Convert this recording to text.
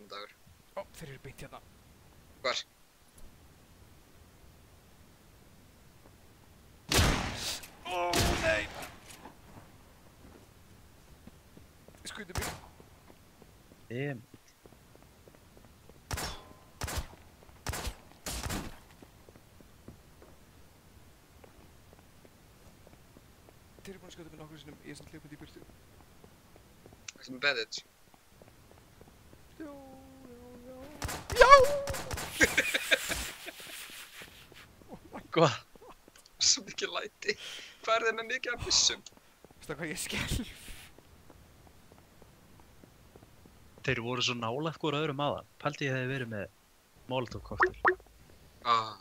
Dagur. Ó, þeir eru beint hérna. Hvar? Ó, nei! Skutu mig. Þeir eru búin að skuta mig nokkru sinnum, ég er samt hljópandi í burtu. Ertu með bandage? Já! Já! Oh my god. Hvað? Svo mikið læti. Hvað er þeir með mikið af byssum? Veistu hvað ég skelf? Þeir voru svo nálægt hvort öðrum aðan. Pældi ég hefði verið með Molotov cocktail. Ah.